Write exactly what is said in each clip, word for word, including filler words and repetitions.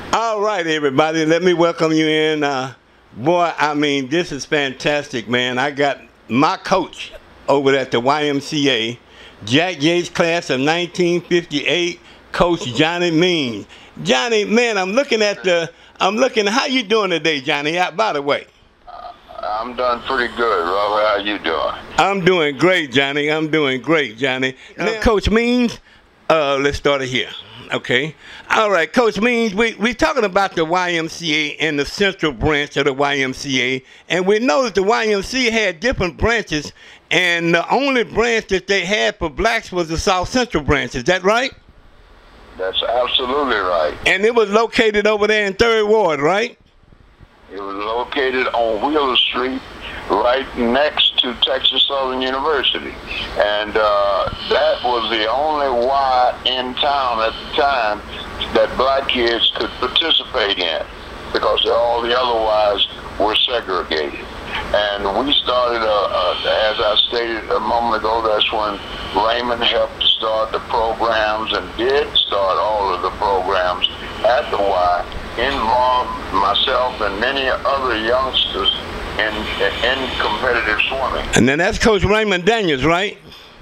All right, everybody, let me welcome you in. Uh, boy, I mean, this is fantastic, man. I got my coach over at the Y M C A, Jack Yates class of nineteen fifty-eight, Coach Johnny Means. Johnny, man, I'm looking at the, I'm looking, how you doing today, Johnny? Uh, by the way. I'm doing pretty good, Robert. How you doing? I'm doing great, Johnny. I'm doing great, Johnny. Now, Coach Means, uh, let's start it here. Okay. All right, Coach Means, we, we're talking about the Y M C A and the central branch of the Y M C A, and we know that the Y M C A had different branches, and the only branch that they had for blacks was the South Central branch. Is that right? That's absolutely right. And it was located over there in Third Ward, right? It was located on Wheeler Street, right next to Texas Southern University. And uh, that was the only Y in town at the time that black kids could participate in, because all the other Ys were segregated. And we started, uh, uh, as I stated a moment ago, that's when Raymond helped start the programs and did start all of the programs at the Y, involved myself and many other youngsters in, in competitive swimming. And then that's Coach Raymond Daniels, right?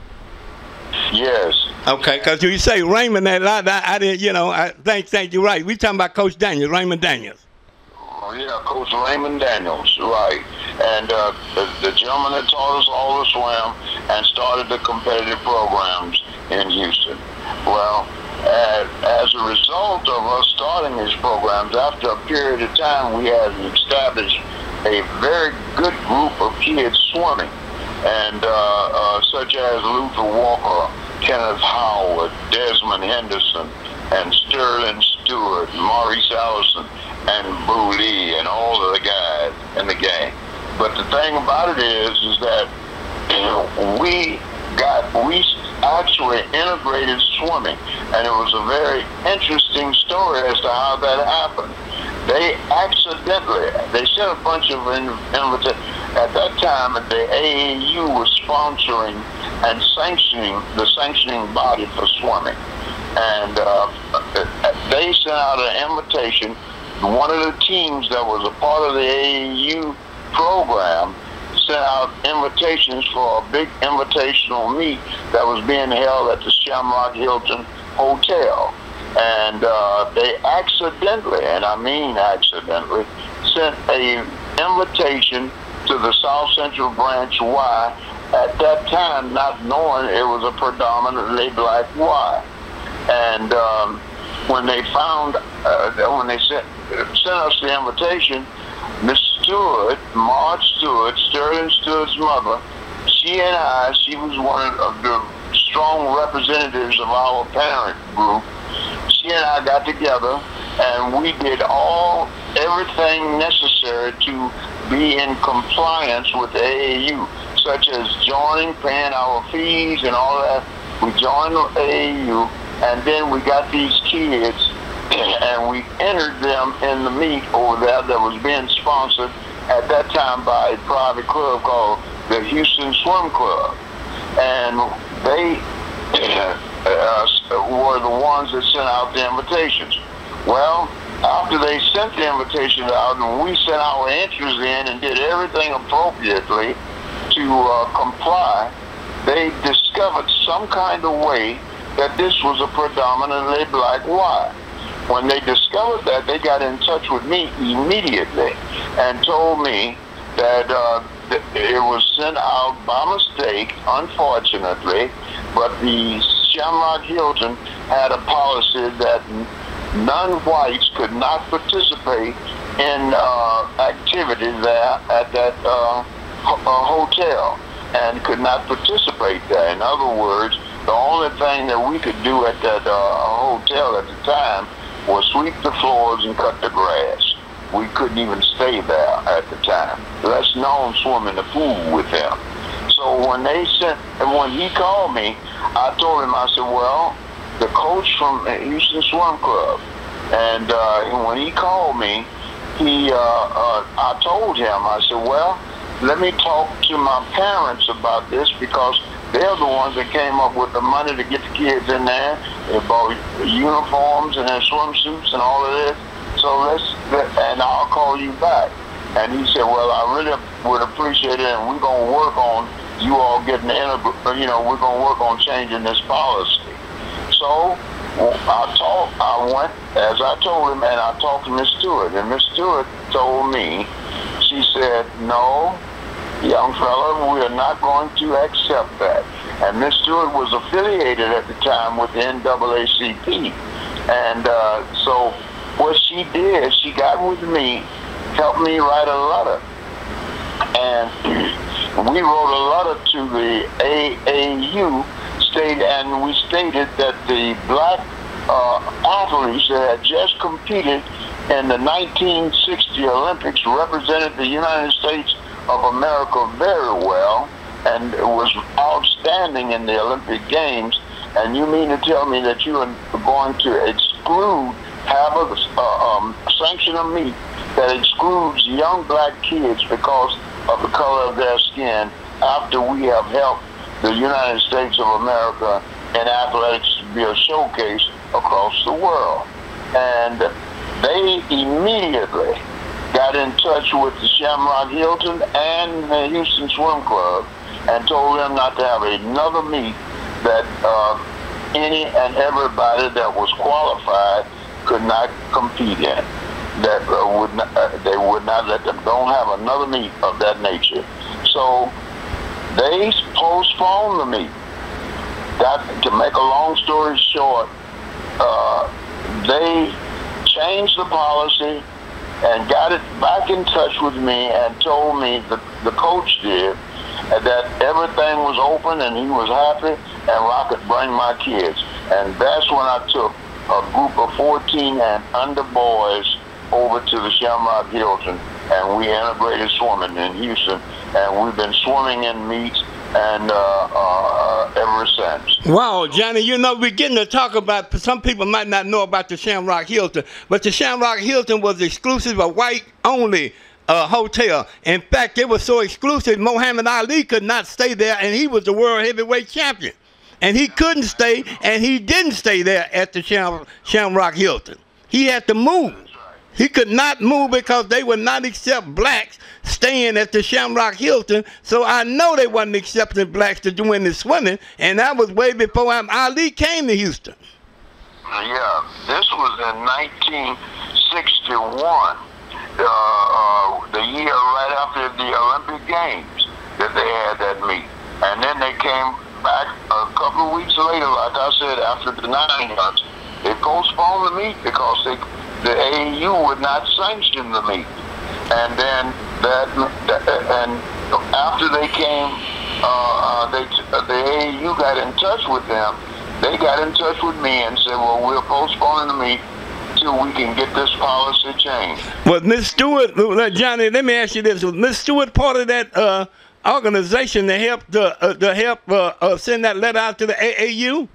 Yes. Okay, because you say Raymond, that lot, I, I didn't, you know, I think, think you're right. We talking about Coach Daniels, Raymond Daniels. Oh, yeah, Coach Raymond Daniels, right. And uh, the, the gentleman that taught us all to swim and started the competitive programs in Houston. Well, as, as a result of us starting these programs, after a period of time, we had established a very good group of kids swimming, and uh, uh, such as Luther Walker, Kenneth Howard, Desmond Henderson, and Sterling Stewart, Maurice Allison, and Boo Lee, and all of the guys in the game. But the thing about it is, is that you know, we got, we actually integrated swimming, and it was a very interesting story as to how that happened. They accidentally, they sent a bunch of invitations. At that time, the A A U was sponsoring and sanctioning, the sanctioning body for swimming. And uh, they sent out an invitation. One of the teams that was a part of the A A U program sent out invitations for a big invitational meet that was being held at the Shamrock Hilton Hotel. And uh, they accidentally, and I mean accidentally, sent a invitation to the South Central Branch Y, at that time not knowing it was a predominantly black Y. And um, when they found, uh, when they sent, sent us the invitation, Miss Stewart, Marge Stewart, Sterling Stewart's mother, she and I, she was one of the strong representatives of our parent group. She and I got together and we did all, everything necessary to be in compliance with the A A U, such as joining, paying our fees and all that. We joined the A A U, and then we got these kids and we entered them in the meet over there that was being sponsored at that time by a private club called the Houston Swim Club. And they uh, were the ones that sent out the invitations. Well, after they sent the invitations out and we sent our entries in and did everything appropriately to uh, comply, they discovered some kind of way that this was a predominantly black Y. When they discovered that, they got in touch with me immediately and told me that uh, th it was sent out by mistake, unfortunately, but the Shamrock Hilton had a policy that non-whites could not participate in uh, activities there at that uh, ho uh, hotel and could not participate there. In other words, the only thing that we could do at that uh, hotel at the time was sweep the floors and cut the grass. We couldn't even stay there at the time. Let's known swimming the pool with him. So when they sent, and when he called me, I told him, I said, well, the coach from Houston Swim Club, and uh, when he called me, he, uh, uh, I told him, I said, well, let me talk to my parents about this, because they're the ones that came up with the money to get the kids in there. They bought uniforms and their swimsuits and all of this. So let's, and I'll call you back. And he said, well, I really would appreciate it, and we're going to work on you all getting, you know, we're going to work on changing this policy. So I talked, I went, as I told him, and I talked to Miss Stewart, and Miss Stewart told me, she said, no, young fella, we are not going to accept that. And Miss Stewart was affiliated at the time with the N double A C P. And uh, so what she did, she got with me, helped me write a letter. And we wrote a letter to the A A U state, and we stated that the black uh, athletes that had just competed in the nineteen sixty Olympics represented the United States of America very well and was outstanding in the Olympic Games. And you mean to tell me that you are going to exclude, have a uh, um, sanction of meat that excludes young black kids because of the color of their skin after we have helped the United States of America in athletics to be a showcase across the world? And they immediately got in touch with the Shamrock Hilton and the Houston Swim Club and told them not to have another meet that uh, any and everybody that was qualified could not compete in. That uh, would not, uh, they would not let them, don't have another meet of that nature. So they postponed the meet. That, to make a long story short, uh, they changed the policy and got it back in touch with me and told me, the, the coach did, that everything was open and he was happy and I could bring my kids. And that's when I took a group of fourteen and under boys over to the Shamrock Hilton, and we integrated swimming in Houston, and we've been swimming in meets and uh, uh, ever since. Wow, Johnny, you know, we're getting to talk about, some people might not know about the Shamrock Hilton, but the Shamrock Hilton was exclusive, a white-only uh, hotel. In fact, it was so exclusive, Muhammad Ali could not stay there, and he was the world heavyweight champion. And he couldn't stay, and he didn't stay there at the Sham Shamrock Hilton. He had to move. He could not move because they would not accept blacks staying at the Shamrock Hilton. So I know they wasn't accepting blacks to do any swimming, and that was way before Ali came to Houston. Yeah, this was in nineteen sixty-one, uh, uh, the year right after the Olympic Games that they had that meet. And then they came back a couple of weeks later, like I said, after the nine months, they postponed the meet because they, the A A U would not sanction the meet. And then that, and after they came, uh, they, the A A U got in touch with them. They got in touch with me and said, well, we're postponing the meet till we can get this policy changed. Was Miss Stewart, Johnny, let me ask you this, was Miss Stewart part of that uh, organization to help the uh, to help uh, uh, send that letter out to the A A U?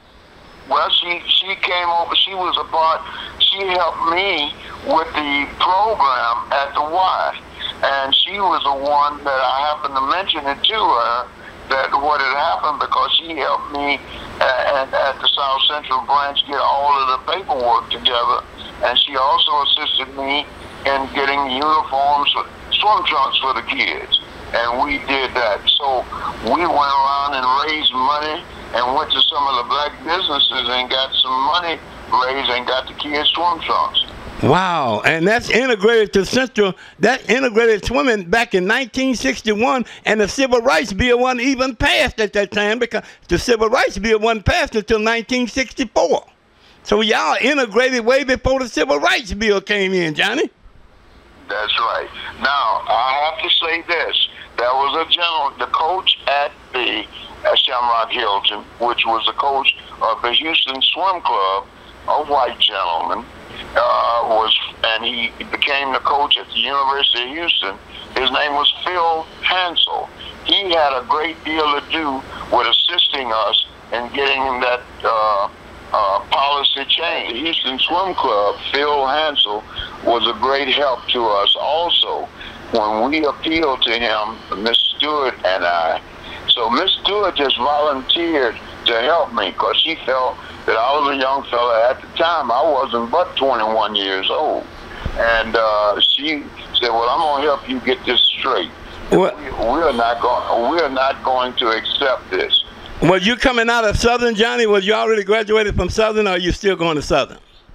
Well, she she came over. She was a part. She helped me with the program at the Y, and she was the one that I happened to mention it to her that what had happened, because she helped me at, at the South Central branch get all of the paperwork together, and she also assisted me in getting uniforms, swim trunks for the kids. And we did that. So we went around and raised money and went to some of the black businesses and got some money raised and got the kids swim trunks. Wow, and that's integrated to Central, that integrated swimming back in nineteen sixty-one, and the Civil Rights Bill wasn't even passed at that time because the Civil Rights Bill wasn't passed until nineteen sixty-four. So y'all integrated way before the Civil Rights Bill came in, Johnny. That's right. Now, I have to say this. There was a gentleman, the coach at the at Shamrock Hilton, which was the coach of the Houston Swim Club, a white gentleman, uh, was, and he became the coach at the University of Houston. His name was Phil Hansel. He had a great deal to do with assisting us in getting that uh, uh, policy change. The Houston Swim Club, Phil Hansel, was a great help to us also when we appealed to him, Miss Stewart and I. So Miss Stewart just volunteered to help me because she felt that I was a young fella at the time. I wasn't but twenty-one years old. And uh, she said, well, I'm going to help you get this straight. What? We, we're not going we're not going to accept this. Was you coming out of Southern, Johnny? Was you already graduated from Southern, or are you still going to Southern?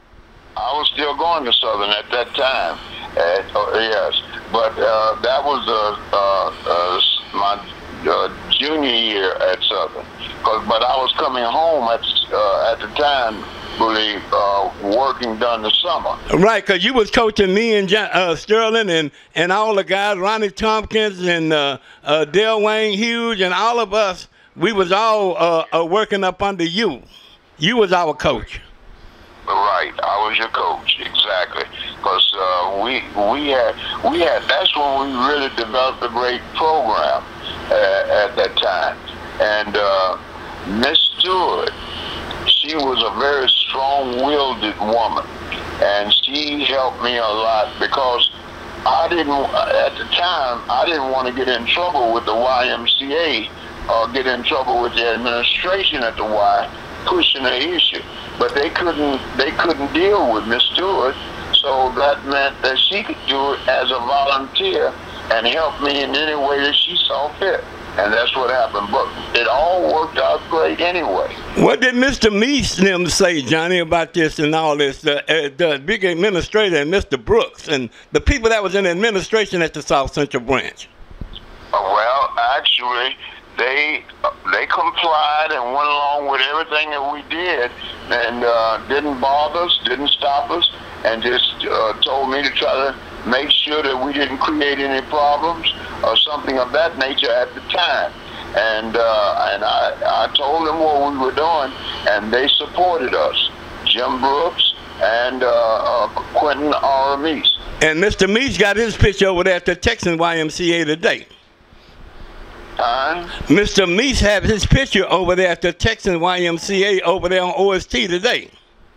I was still going to Southern at that time. And, uh, yes, but uh, that was uh, uh, uh, my uh, junior year at Southern. Cause, but I was coming home at uh, at the time, believe, uh, working during the summer. Right, because you was coaching me and John, uh, Sterling and, and all the guys, Ronnie Tompkins and uh, uh, Dale Wayne Hughes and all of us. We was all uh, uh, working up under you. You was our coach. Right, I was your coach, exactly. Because uh, we we had we had that's when we really developed a great program uh, at that time. And uh, Miss Stewart, she was a very strong-willed woman, and she helped me a lot because I didn't at the time I didn't want to get in trouble with the Y M C A or get in trouble with the administration at the Y pushing the issue. But they couldn't they couldn't deal with Miss Stewart, so that meant that she could do it as a volunteer and help me in any way that she saw fit. And that's what happened. But it all worked out great anyway. What did Mister Meese them say, Johnny, about this and all this? The, uh, the big administrator and Mister Brooks and the people that was in administration at the South Central branch. Well, actually, they they complied and went along with everything that we did, and uh, didn't bother us, didn't stop us, and just uh, told me to try to make sure that we didn't create any problems or something of that nature at the time. And uh, and I, I told them what we were doing, and they supported us, Jim Brooks and uh, uh, Quentin R. Meese. And Mister Meese got his picture over there at the Texan Y M C A today. Uh, Mister Meese had his picture over there at the Texan Y M C A over there on O S T today.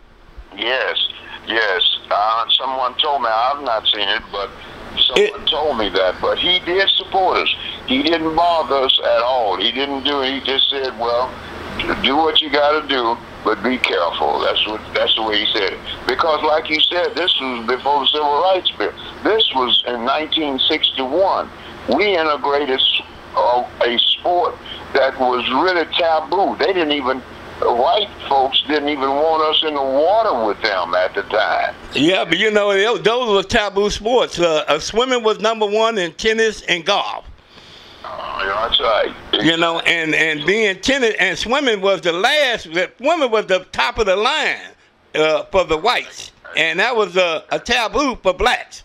Yes, yes. Uh, someone told me, I've not seen it, but someone it, told me that. But he did support us. He didn't bother us at all. He didn't do it. He just said, well, do what you got to do, but be careful. That's what. That's the way he said it. Because like you said, this was before the Civil Rights Bill. This was in nineteen sixty-one. We integrated Uh, a sport that was really taboo. They didn't even, uh, white folks didn't even want us in the water with them at the time. Yeah, but you know, those were taboo sports. Uh, uh, swimming was number one, and tennis and golf. Uh, yeah, that's right. You know, and, and being tennis and swimming was the last, swimming was the top of the line uh, for the whites. And that was a, a taboo for blacks.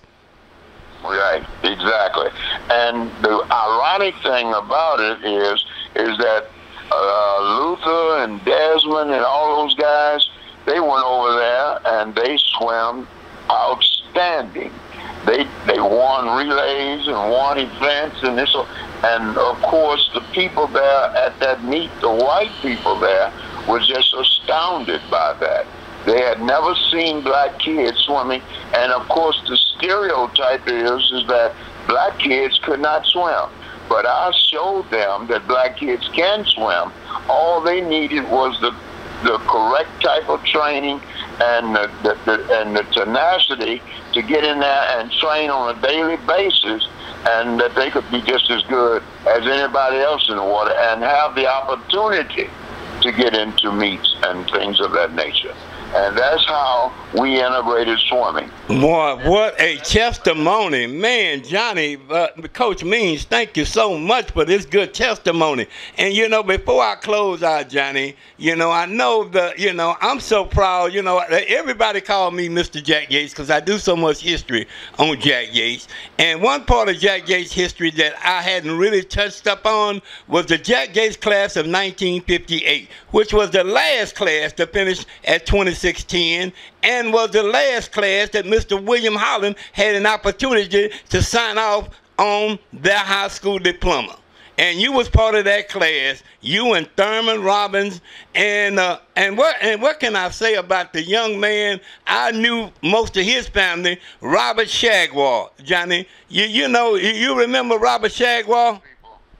Right, exactly. And the ironic thing about it is, is that uh, Luther and Desmond and all those guys, they went over there and they swam outstanding. They they won relays and won events and this, and of course the people there at that meet, the white people there, was just astounded by that. They had never seen black kids swimming, and of course the stereotype is is that black kids could not swim. But I showed them that black kids can swim. All they needed was the the correct type of training and the, the, the and the tenacity to get in there and train on a daily basis, and that they could be just as good as anybody else in the water and have the opportunity to get into meets and things of that nature. And that's how we integrated swimming. Boy, what a testimony. Man, Johnny, uh, Coach Means, thank you so much for this good testimony. And, you know, before I close out, Johnny, you know, I know the, you know, I'm so proud, you know, everybody call me Mister Jack Yates because I do so much history on Jack Yates. And one part of Jack Yates' history that I hadn't really touched up on was the Jack Yates class of nineteen fifty-eight, which was the last class to finish at twenty-six ten and was the last class that Mister William Holland had an opportunity to sign off on their high school diploma. And you was part of that class, you and Thurman Robbins, and uh, and what and what can I say about the young man? I knew most of his family, Robert Shagwell. Johnny, you you know you remember Robert Shagwell?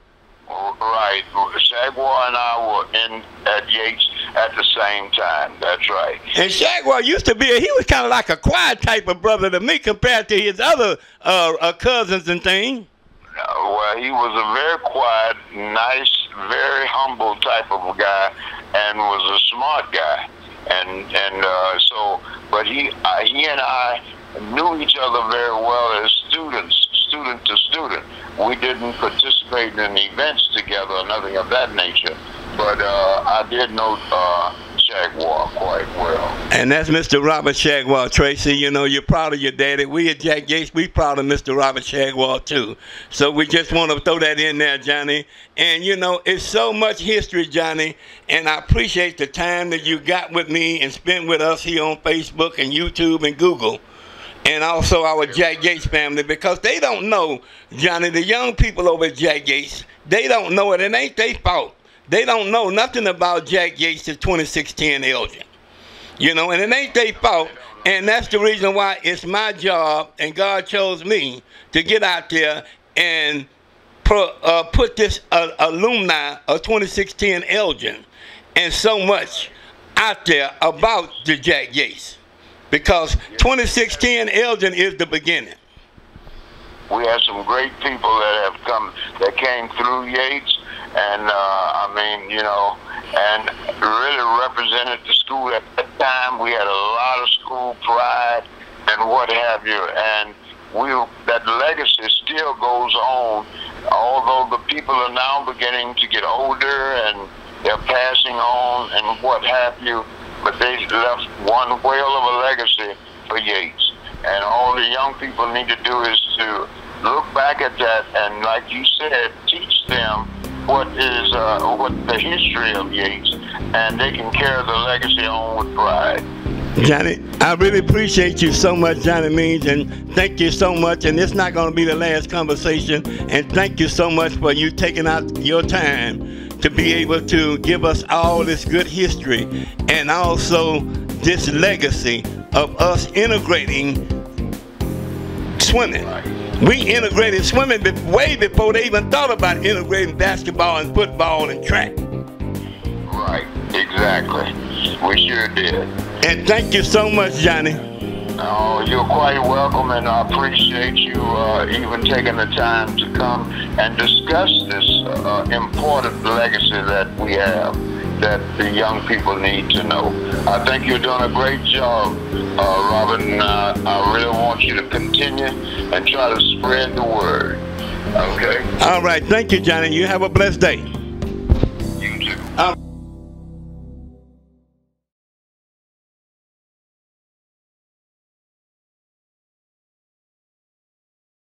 Right. Shagwar and I were in at Yates at the same time. That's right. And Shagwar used to be, he was kind of like a quiet type of brother to me compared to his other uh, uh, cousins and things. Uh, well, he was a very quiet, nice, very humble type of a guy, and was a smart guy. And and uh, so, but he uh, he and I knew each other very well as students, student to student. We didn't participate in events together or nothing of that nature, but uh, I did know uh, Shagwar quite well. And that's Mister Robert Shagwar, Tracy. You know, you're proud of your daddy. We at Jack Yates, we proud of Mister Robert Shagwar, too. So we just want to throw that in there, Johnny. And, you know, it's so much history, Johnny, and I appreciate the time that you got with me and spent with us here on Facebook and YouTube and Google. And also our Jack Yates family, because they don't know, Johnny, the young people over at Jack Yates, they don't know it. It ain't their fault. They don't know nothing about Jack Yates' twenty-six ten Elgin. You know, and it ain't their fault. And that's the reason why it's my job, and God chose me to get out there and pro, uh, put this uh, alumni of twenty-six ten Elgin and so much out there about the Jack Yates. Because twenty-six ten Elgin is the beginning. We have some great people that have come, that came through Yates, and uh, I mean, you know, and really represented the school at that time. We had a lot of school pride and what have you, and we that legacy still goes on, although the people are now beginning to get older and they're passing on and what have you. But they left one whale of a legacy for Yates. And all the young people need to do is to look back at that and, like you said, teach them what is uh, what the history of Yates, and they can carry the legacy on with pride. Johnny, I really appreciate you so much, Johnny Means, and thank you so much. And it's not going to be the last conversation. And thank you so much for you taking out your time to be able to give us all this good history and also this legacy of us integrating swimming. We integrated swimming way before they even thought about integrating basketball and football and track. Right, exactly. We sure did. And thank you so much, Johnny. Oh, you're quite welcome, and I appreciate you uh, even taking the time to come and discuss this uh, important legacy that we have, that the young people need to know. I think you're doing a great job, uh, Robert, and uh, I really want you to continue and try to spread the word. Okay? All right. Thank you, Johnny. You have a blessed day. You too. Um